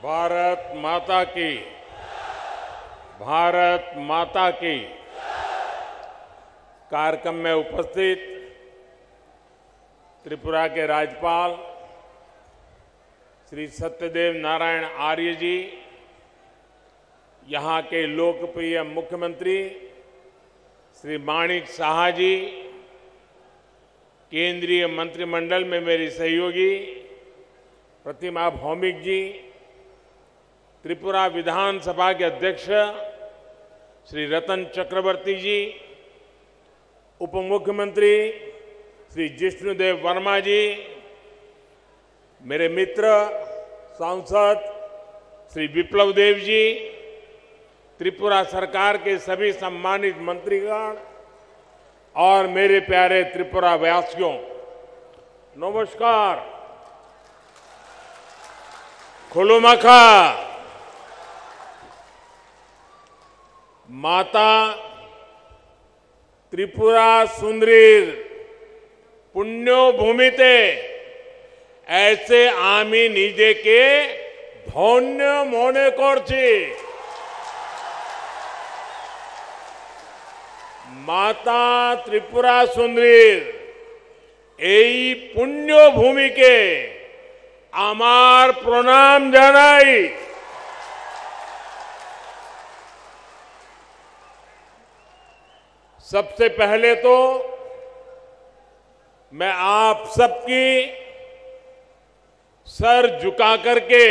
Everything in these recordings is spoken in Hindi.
भारत माता की, भारत माता की। कार्यक्रम में उपस्थित त्रिपुरा के राज्यपाल श्री सत्यदेव नारायण आर्य जी, यहाँ के लोकप्रिय मुख्यमंत्री श्री माणिक साहा जी, केंद्रीय मंत्रिमंडल में मेरी सहयोगी प्रतिमा भौमिक जी, त्रिपुरा विधानसभा के अध्यक्ष श्री रतन चक्रवर्ती जी, उप मुख्यमंत्री श्री जिष्णुदेव वर्मा जी, मेरे मित्र सांसद श्री विप्लव देव जी, त्रिपुरा सरकार के सभी सम्मानित मंत्रीगण और मेरे प्यारे त्रिपुरा वासियों, नमस्कार। खुलुमखा। माता त्रिपुरा सुंदरीर पुण्यो भूमिते ऐसे आमी निजे के धन्य मने करछी। माता त्रिपुरा सुंदरीर এই पुण्य भूमि के आमार प्रणाम जानाई। सबसे पहले तो मैं आप सबकी सर झुका करके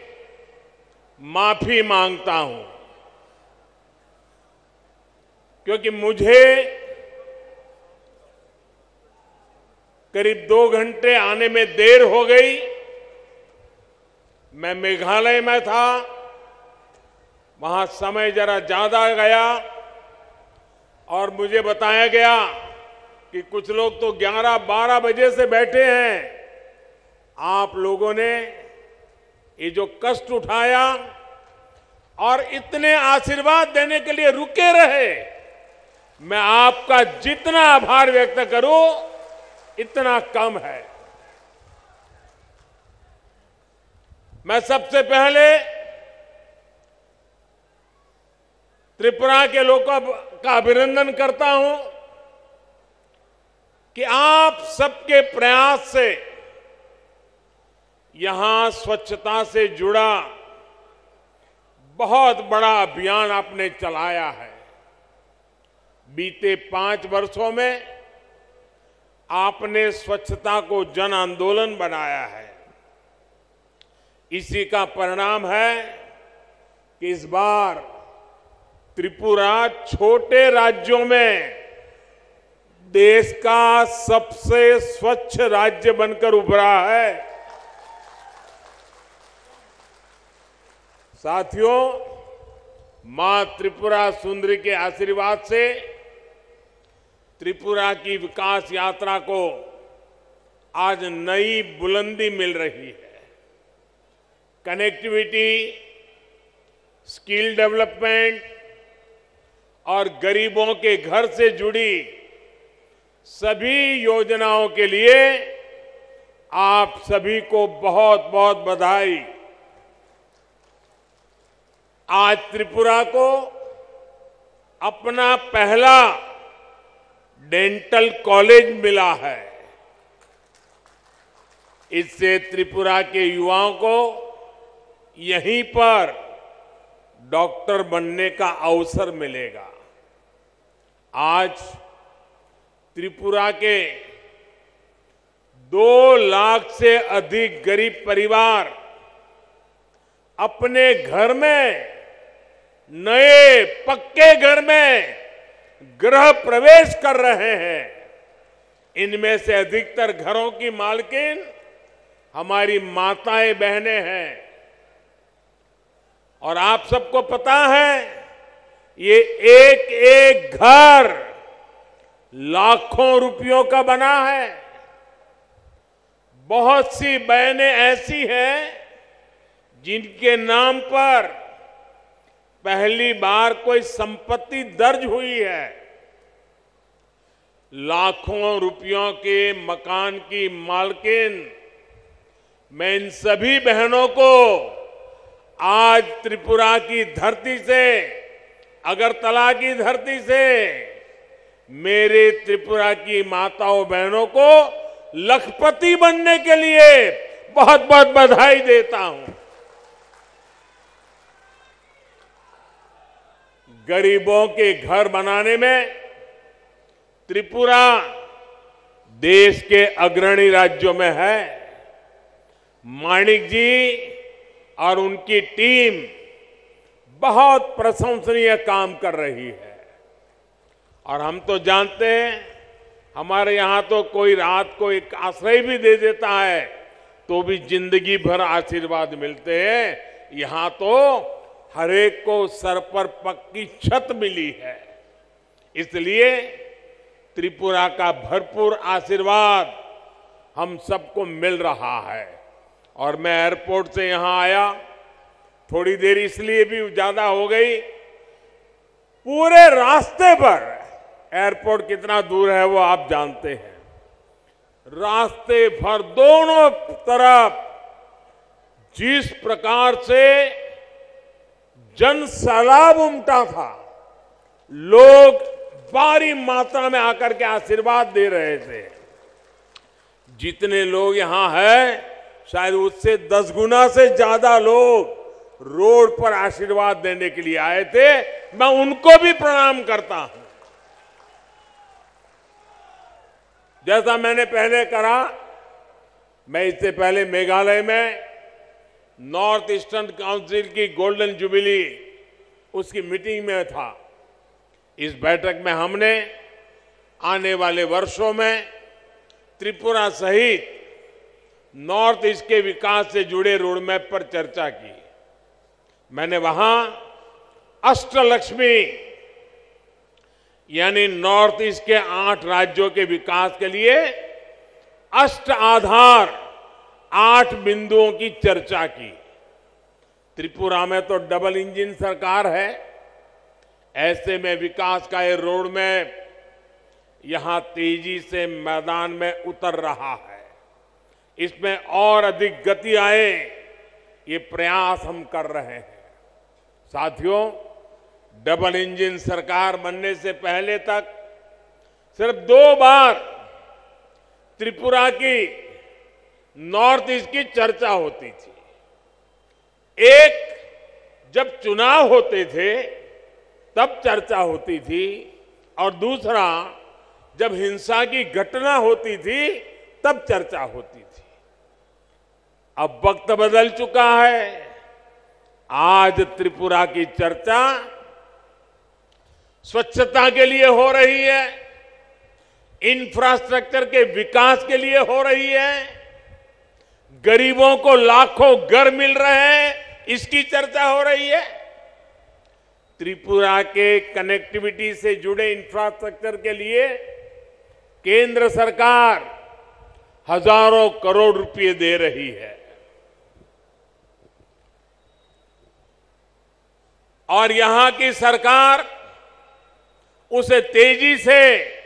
माफी मांगता हूं, क्योंकि मुझे करीब 2 घंटे आने में देर हो गई। मैं मेघालय में था, वहां समय जरा ज्यादा गया और मुझे बताया गया कि कुछ लोग तो 11-12 बजे से बैठे हैं। आप लोगों ने ये जो कष्ट उठाया और इतने आशीर्वाद देने के लिए रुके रहे, मैं आपका जितना आभार व्यक्त करूं इतना कम है। मैं सबसे पहले त्रिपुरा के लोगों का अभिनंदन करता हूं कि आप सबके प्रयास से यहां स्वच्छता से जुड़ा बहुत बड़ा अभियान आपने चलाया है। बीते 5 वर्षों में आपने स्वच्छता को जन आंदोलन बनाया है। इसी का परिणाम है कि इस बार त्रिपुरा छोटे राज्यों में देश का सबसे स्वच्छ राज्य बनकर उभरा है। साथियों, मां त्रिपुरा सुंदरी के आशीर्वाद से त्रिपुरा की विकास यात्रा को आज नई बुलंदी मिल रही है। कनेक्टिविटी, स्किल डेवलपमेंट और गरीबों के घर से जुड़ी सभी योजनाओं के लिए आप सभी को बहुत बहुत बधाई। आज त्रिपुरा को अपना पहला डेंटल कॉलेज मिला है। इससे त्रिपुरा के युवाओं को यहीं पर डॉक्टर बनने का अवसर मिलेगा। आज त्रिपुरा के 2 लाख से अधिक गरीब परिवार अपने घर में, नए पक्के घर में गृह प्रवेश कर रहे हैं। इनमें से अधिकतर घरों की मालकिन हमारी माताएं बहनें हैं। और आप सबको पता है, ये एक एक घर लाखों रुपयों का बना है। बहुत सी बहनें ऐसी हैं जिनके नाम पर पहली बार कोई संपत्ति दर्ज हुई है। लाखों रुपयों के मकान की मालकिन मैं इन सभी बहनों को आज त्रिपुरा की धरती से, अगरतला की धरती से मेरे त्रिपुरा की माताओं बहनों को लखपति बनने के लिए बहुत बहुत बधाई देता हूं। गरीबों के घर बनाने में त्रिपुरा देश के अग्रणी राज्यों में है। माणिक जी और उनकी टीम बहुत प्रशंसनीय काम कर रही है। और हम तो जानते हैं, हमारे यहां तो कोई रात को एक आश्रय भी दे देता है तो भी जिंदगी भर आशीर्वाद मिलते हैं। यहां तो हर एक को सर पर पक्की छत मिली है। इसलिए त्रिपुरा का भरपूर आशीर्वाद हम सबको मिल रहा है। और मैं एयरपोर्ट से यहां आया, थोड़ी देर इसलिए भी ज्यादा हो गई, पूरे रास्ते पर, एयरपोर्ट कितना दूर है वो आप जानते हैं, रास्ते भर दोनों तरफ जिस प्रकार से जन सैलाब उमटा था, लोग भारी मात्रा में आकर के आशीर्वाद दे रहे थे। जितने लोग यहां हैं, शायद उससे 10 गुना से ज्यादा लोग रोड पर आशीर्वाद देने के लिए आए थे। मैं उनको भी प्रणाम करता हूं। जैसा मैंने पहले कहा, मैं इससे पहले मेघालय में नॉर्थ ईस्टर्न काउंसिल की गोल्डन जुबिली उसकी मीटिंग में था। इस बैठक में हमने आने वाले वर्षों में त्रिपुरा सहित नॉर्थ ईस्ट के विकास से जुड़े रोडमैप पर चर्चा की। मैंने वहां अष्टलक्ष्मी यानी नॉर्थ ईस्ट के 8 राज्यों के विकास के लिए अष्ट आधार 8 बिंदुओं की चर्चा की। त्रिपुरा में तो डबल इंजन सरकार है, ऐसे में विकास का ये रोड मैप यहां तेजी से मैदान में उतर रहा है। इसमें और अधिक गति आए, ये प्रयास हम कर रहे हैं। साथियों, डबल इंजन सरकार बनने से पहले तक सिर्फ 2 बार त्रिपुरा की नॉर्थ ईस्ट की चर्चा होती थी। एक जब चुनाव होते थे तब चर्चा होती थी, और दूसरा जब हिंसा की घटना होती थी तब चर्चा होती थी। अब वक्त बदल चुका है। आज त्रिपुरा की चर्चा स्वच्छता के लिए हो रही है, इंफ्रास्ट्रक्चर के विकास के लिए हो रही है, गरीबों को लाखों घर मिल रहे हैं, इसकी चर्चा हो रही है। त्रिपुरा के कनेक्टिविटी से जुड़े इंफ्रास्ट्रक्चर के लिए केंद्र सरकार हजारों करोड़ रुपए दे रही है। और यहां की सरकार उसे तेजी से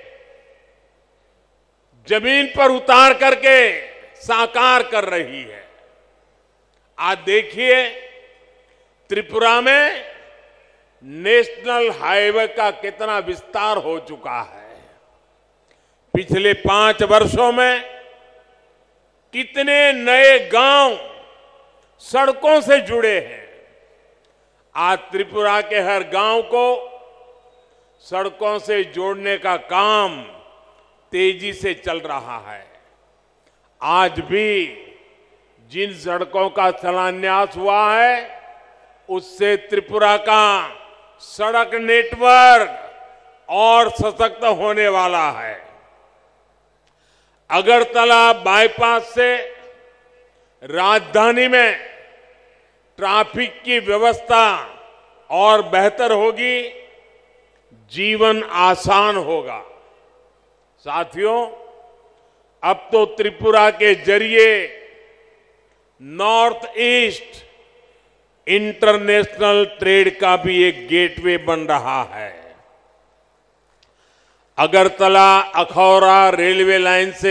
जमीन पर उतार करके साकार कर रही है। आज देखिए, त्रिपुरा में नेशनल हाईवे का कितना विस्तार हो चुका है। पिछले 5 वर्षों में कितने नए गांव सड़कों से जुड़े हैं। आज त्रिपुरा के हर गांव को सड़कों से जोड़ने का काम तेजी से चल रहा है। आज भी जिन सड़कों का शिलान्यास हुआ है, उससे त्रिपुरा का सड़क नेटवर्क और सशक्त होने वाला है। अगरतला बाईपास से राजधानी में ट्रैफिक की व्यवस्था और बेहतर होगी, जीवन आसान होगा। साथियों, अब तो त्रिपुरा के जरिए नॉर्थ ईस्ट इंटरनेशनल ट्रेड का भी एक गेटवे बन रहा है। अगरतला अखौरा रेलवे लाइन से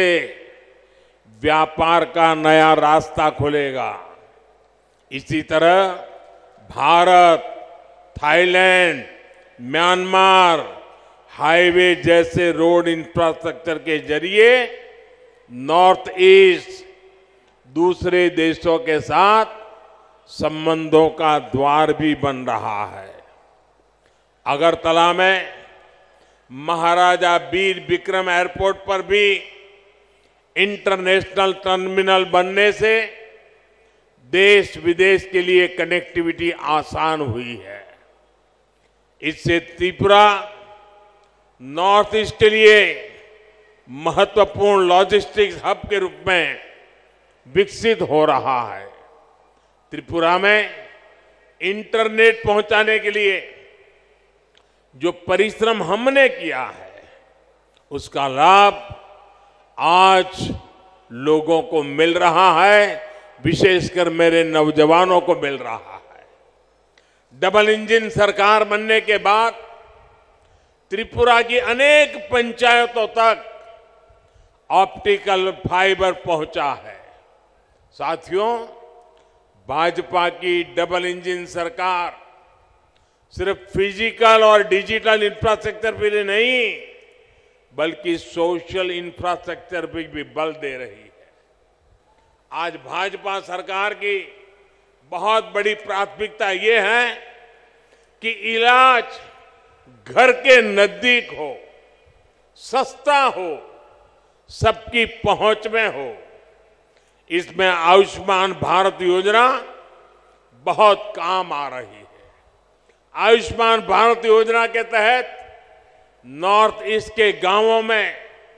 व्यापार का नया रास्ता खुलेगा। इसी तरह भारत, थाईलैंड, म्यांमार हाईवे जैसे रोड इंफ्रास्ट्रक्चर के जरिए नॉर्थ ईस्ट दूसरे देशों के साथ संबंधों का द्वार भी बन रहा है। अगरतला में महाराजा वीर विक्रम एयरपोर्ट पर भी इंटरनेशनल टर्मिनल बनने से देश विदेश के लिए कनेक्टिविटी आसान हुई है। इससे त्रिपुरा नॉर्थ ईस्ट के लिए महत्वपूर्ण लॉजिस्टिक्स हब के रूप में विकसित हो रहा है। त्रिपुरा में इंटरनेट पहुंचाने के लिए जो परिश्रम हमने किया है, उसका लाभ आज लोगों को मिल रहा है, विशेषकर मेरे नौजवानों को मिल रहा है। डबल इंजन सरकार बनने के बाद त्रिपुरा की अनेक पंचायतों तक ऑप्टिकल फाइबर पहुंचा है। साथियों, भाजपा की डबल इंजन सरकार सिर्फ फिजिकल और डिजिटल इंफ्रास्ट्रक्चर पे नहीं, बल्कि सोशल इंफ्रास्ट्रक्चर पे भी बल दे रही है। आज भाजपा सरकार की बहुत बड़ी प्राथमिकता ये है कि इलाज घर के नजदीक हो, सस्ता हो, सबकी पहुंच में हो। इसमें आयुष्मान भारत योजना बहुत काम आ रही है। आयुष्मान भारत योजना के तहत नॉर्थ ईस्ट के गांवों में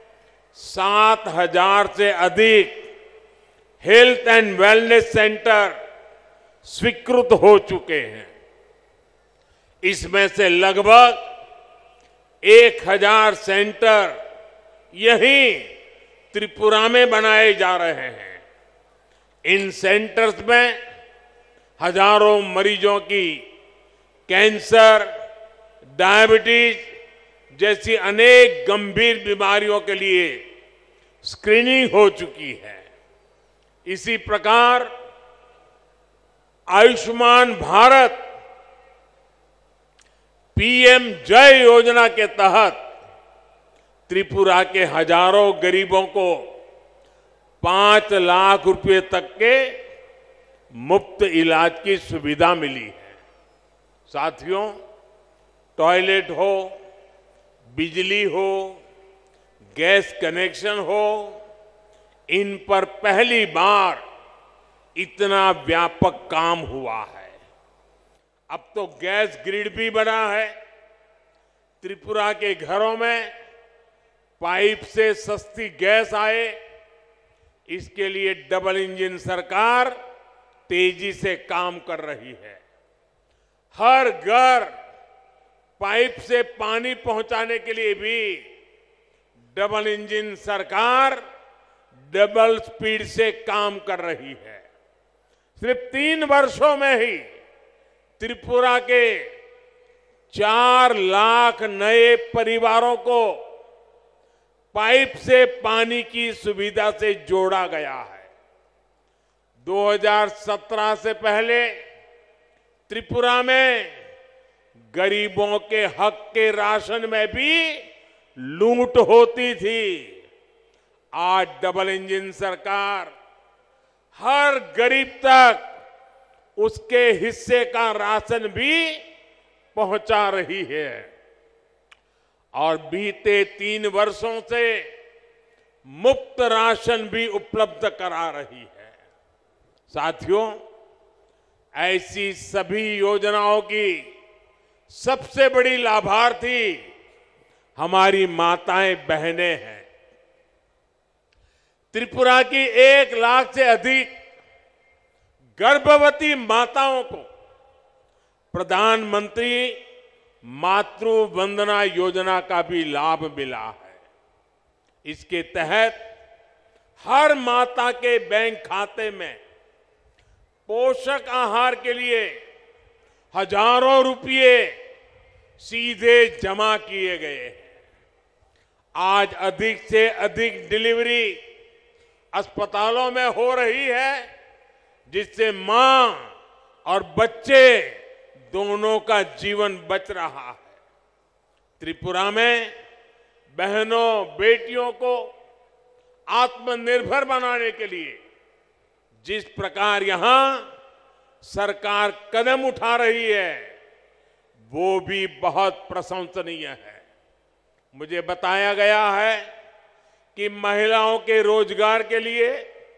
7,000 से अधिक हेल्थ एंड वेलनेस सेंटर स्वीकृत हो चुके हैं। इसमें से लगभग 1,000 सेंटर यहीं त्रिपुरा में बनाए जा रहे हैं। इन सेंटर्स में हजारों मरीजों की कैंसर, डायबिटीज जैसी अनेक गंभीर बीमारियों के लिए स्क्रीनिंग हो चुकी है। इसी प्रकार आयुष्मान भारत पीएम जय योजना के तहत त्रिपुरा के हजारों गरीबों को 5 लाख रुपए तक के मुफ्त इलाज की सुविधा मिली है। साथियों, टॉयलेट हो, बिजली हो, गैस कनेक्शन हो, इन पर पहली बार इतना व्यापक काम हुआ है। अब तो गैस ग्रिड भी बना है। त्रिपुरा के घरों में पाइप से सस्ती गैस आए, इसके लिए डबल इंजन सरकार तेजी से काम कर रही है। हर घर पाइप से पानी पहुंचाने के लिए भी डबल इंजन सरकार डबल स्पीड से काम कर रही है। सिर्फ 3 वर्षों में ही त्रिपुरा के 4 लाख नए परिवारों को पाइप से पानी की सुविधा से जोड़ा गया है। 2017 से पहले त्रिपुरा में गरीबों के हक के राशन में भी लूट होती थी। आज डबल इंजन सरकार हर गरीब तक उसके हिस्से का राशन भी पहुंचा रही है और बीते 3 वर्षों से मुफ्त राशन भी उपलब्ध करा रही है। साथियों, ऐसी सभी योजनाओं की सबसे बड़ी लाभार्थी हमारी माताएं बहनें हैं। त्रिपुरा की 1 लाख से अधिक गर्भवती माताओं को प्रधानमंत्री मातृ वंदना योजना का भी लाभ मिला है। इसके तहत हर माता के बैंक खाते में पोषक आहार के लिए हजारों रुपये सीधे जमा किए गए हैं। आज अधिक से अधिक डिलीवरी अस्पतालों में हो रही है, जिससे मां और बच्चे दोनों का जीवन बच रहा है। त्रिपुरा में बहनों बेटियों को आत्मनिर्भर बनाने के लिए जिस प्रकार यहां सरकार कदम उठा रही है वो भी बहुत प्रशंसनीय है। मुझे बताया गया है कि महिलाओं के रोजगार के लिए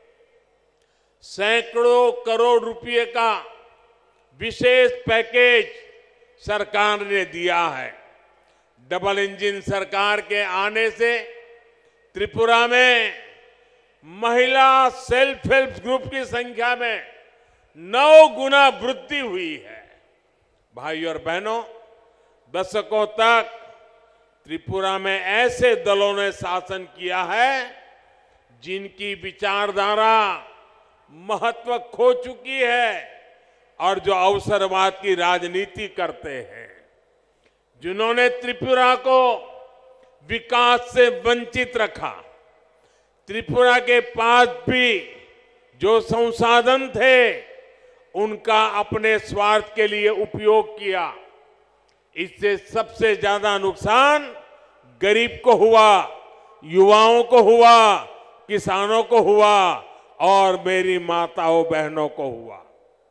सैकड़ों करोड़ रुपए का विशेष पैकेज सरकार ने दिया है। डबल इंजन सरकार के आने से त्रिपुरा में महिला सेल्फ हेल्प ग्रुप की संख्या में 9 गुना वृद्धि हुई है। भाई और बहनों, दशकों तक त्रिपुरा में ऐसे दलों ने शासन किया है जिनकी विचारधारा महत्व खो चुकी है और जो अवसरवाद की राजनीति करते हैं, जिन्होंने त्रिपुरा को विकास से वंचित रखा। त्रिपुरा के पास भी जो संसाधन थे उनका अपने स्वार्थ के लिए उपयोग किया। इससे सबसे ज्यादा नुकसान गरीब को हुआ, युवाओं को हुआ, किसानों को हुआ और मेरी माताओं बहनों को हुआ।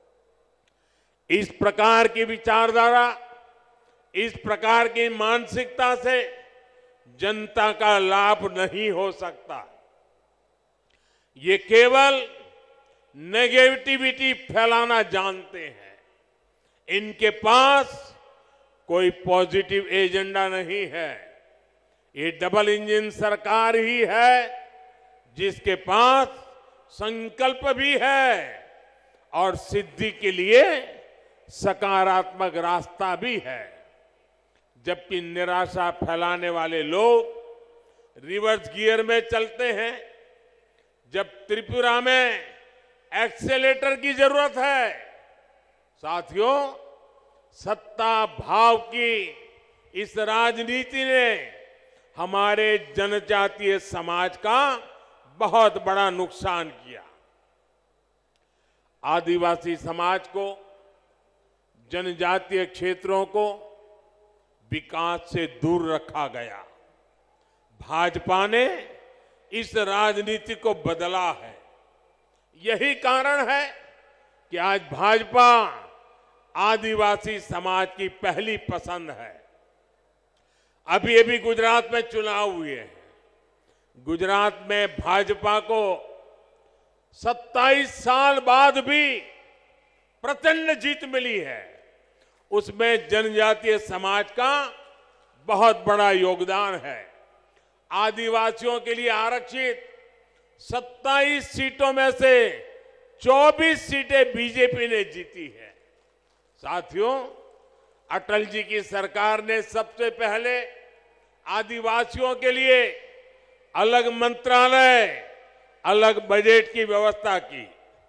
इस प्रकार की विचारधारा, इस प्रकार की मानसिकता से जनता का लाभ नहीं हो सकता। ये केवल नेगेटिविटी फैलाना जानते हैं। इनके पास कोई पॉजिटिव एजेंडा नहीं है। ये डबल इंजन सरकार ही है जिसके पास संकल्प भी है और सिद्धि के लिए सकारात्मक रास्ता भी है। जबकि निराशा फैलाने वाले लोग रिवर्स गियर में चलते हैं। जब त्रिपुरा में एक्सेलेटर की जरूरत है, साथियों, सत्ता भाव की इस राजनीति ने हमारे जनजातीय समाज का बहुत बड़ा नुकसान किया। आदिवासी समाज को, जनजातीय क्षेत्रों को विकास से दूर रखा गया। भाजपा ने इस राजनीति को बदला है। यही कारण है कि आज भाजपा आदिवासी समाज की पहली पसंद है। अभी गुजरात में चुनाव हुए हैं। गुजरात में भाजपा को 27 साल बाद भी प्रचंड जीत मिली है। उसमें जनजातीय समाज का बहुत बड़ा योगदान है। आदिवासियों के लिए आरक्षित 27 सीटों में से 24 सीटें बीजेपी ने जीती है। साथियों, अटल जी की सरकार ने सबसे पहले आदिवासियों के लिए अलग मंत्रालय, अलग बजट की व्यवस्था की।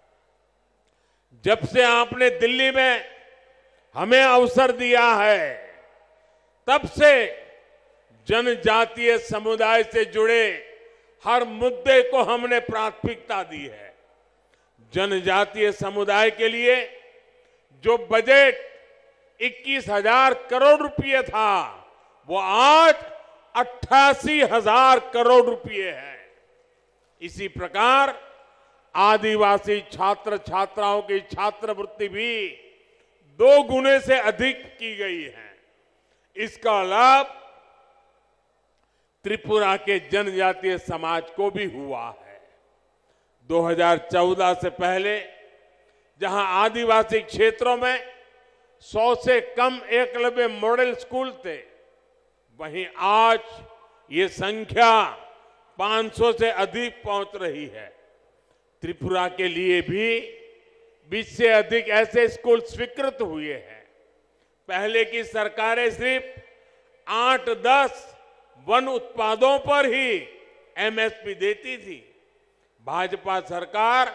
जब से आपने दिल्ली में हमें अवसर दिया है, तब से जनजातीय समुदाय से जुड़े हर मुद्दे को हमने प्राथमिकता दी है। जनजातीय समुदाय के लिए जो बजट 21,000 करोड़ रुपए था, वो आज 88,000 करोड़ रुपए है। इसी प्रकार आदिवासी छात्र छात्राओं की छात्रवृत्ति भी 2 गुने से अधिक की गई है। इसका लाभ त्रिपुरा के जनजातीय समाज को भी हुआ है। 2014 से पहले जहां आदिवासी क्षेत्रों में 100 से कम एकलव्य मॉडल स्कूल थे, वहीं आज ये संख्या 500 से अधिक पहुंच रही है। त्रिपुरा के लिए भी 20 से अधिक ऐसे स्कूल स्वीकृत हुए हैं। पहले की सरकारें सिर्फ 8-10 वन उत्पादों पर ही एमएसपी देती थी। भाजपा सरकार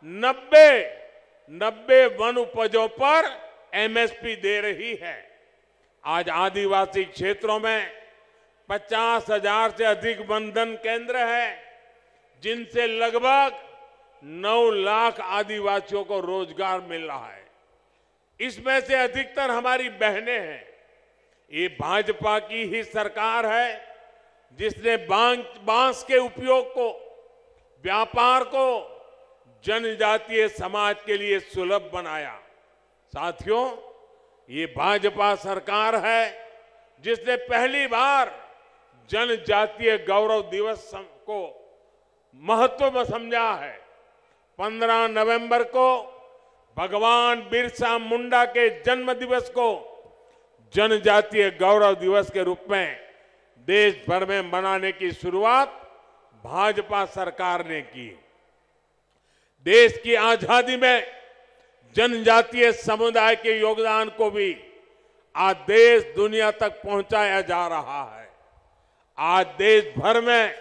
90 वन उपजों पर एमएसपी दे रही है। आज आदिवासी क्षेत्रों में 50,000 से अधिक वनधन केंद्र है, जिनसे लगभग 9 लाख आदिवासियों को रोजगार मिल रहा है। इसमें से अधिकतर हमारी बहनें हैं। ये भाजपा की ही सरकार है जिसने बांस के उपयोग को, व्यापार को जनजातीय समाज के लिए सुलभ बनाया। साथियों, ये भाजपा सरकार है जिसने पहली बार जनजातीय गौरव दिवस को महत्व में समझा है। 15 नवंबर को भगवान बिरसा मुंडा के जन्म दिवस को जनजातीय गौरव दिवस के रूप में देश भर में मनाने की शुरुआत भाजपा सरकार ने की। देश की आजादी में जनजातीय समुदाय के योगदान को भी आज देश दुनिया तक पहुंचाया जा रहा है। आज देश भर में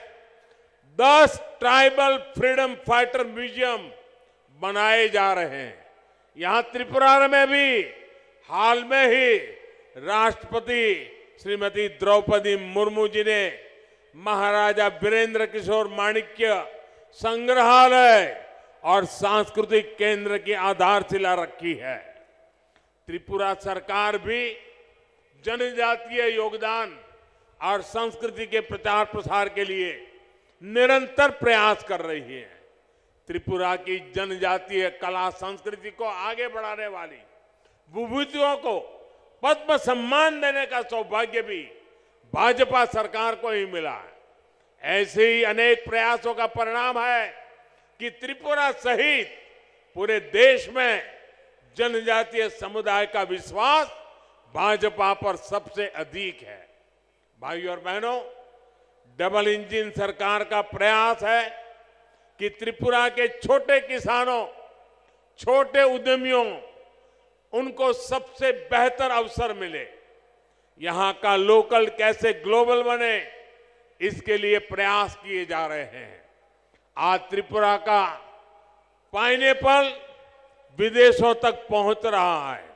10 ट्राइबल फ्रीडम फाइटर म्यूजियम बनाए जा रहे हैं। यहां त्रिपुरा में भी हाल में ही राष्ट्रपति श्रीमती द्रौपदी मुर्मू जी ने महाराजा वीरेंद्र किशोर माणिक्य संग्रहालय और सांस्कृतिक केंद्र की आधारशिला रखी है। त्रिपुरा सरकार भी जनजातीय योगदान और संस्कृति के प्रचार प्रसार के लिए निरंतर प्रयास कर रही है। त्रिपुरा की जनजातीय कला संस्कृति को आगे बढ़ाने वाली विभूतियों को पद्म सम्मान देने का सौभाग्य भी भाजपा सरकार को ही मिला है। ऐसे ही अनेक प्रयासों का परिणाम है कि त्रिपुरा सहित पूरे देश में जनजातीय समुदाय का विश्वास भाजपा पर सबसे अधिक है। भाइयों और बहनों, डबल इंजन सरकार का प्रयास है कि त्रिपुरा के छोटे किसानों, छोटे उद्यमियों, उनको सबसे बेहतर अवसर मिले। यहां का लोकल कैसे ग्लोबल बने, इसके लिए प्रयास किए जा रहे हैं। आज त्रिपुरा का पाइनएप्पल विदेशों तक पहुंच रहा है।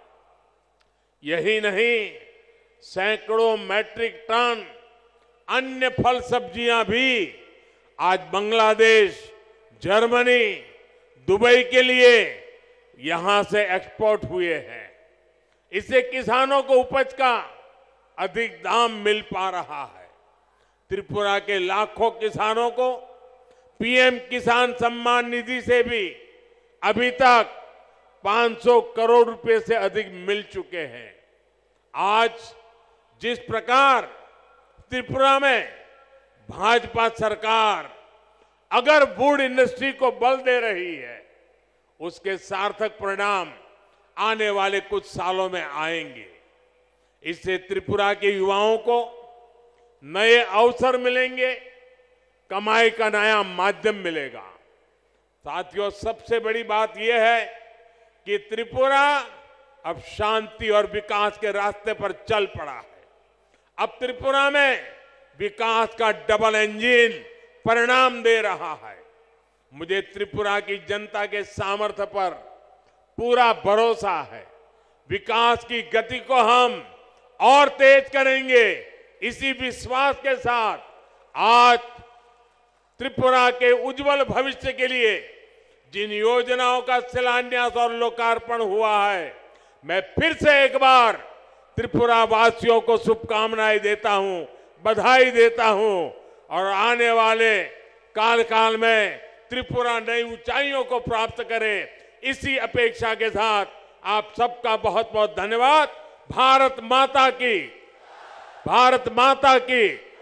यही नहीं, सैकड़ों मैट्रिक टन अन्य फल सब्जियां भी आज बांग्लादेश, जर्मनी, दुबई के लिए यहां से एक्सपोर्ट हुए हैं। इससे किसानों को उपज का अधिक दाम मिल पा रहा है। त्रिपुरा के लाखों किसानों को पीएम किसान सम्मान निधि से भी अभी तक 500 करोड़ रुपए से अधिक मिल चुके हैं। आज जिस प्रकार त्रिपुरा में भाजपा सरकार अगर वुड इंडस्ट्री को बल दे रही है, उसके सार्थक परिणाम आने वाले कुछ सालों में आएंगे। इससे त्रिपुरा के युवाओं को नए अवसर मिलेंगे, कमाई का नया माध्यम मिलेगा। साथियों, सबसे बड़ी बात यह है कि त्रिपुरा अब शांति और विकास के रास्ते पर चल पड़ा है। अब त्रिपुरा में विकास का डबल इंजन परिणाम दे रहा है। मुझे त्रिपुरा की जनता के सामर्थ्य पर पूरा भरोसा है। विकास की गति को हम और तेज करेंगे। इसी विश्वास के साथ आज त्रिपुरा के उज्जवल भविष्य के लिए जिन योजनाओं का शिलान्यास और लोकार्पण हुआ है, मैं फिर से एक बार त्रिपुरा वासियों को शुभकामनाएं देता हूं, बधाई देता हूं और आने वाले काल में त्रिपुरा नई ऊंचाइयों को प्राप्त करे, इसी अपेक्षा के साथ आप सबका बहुत बहुत धन्यवाद। भारत माता की, भारत माता की।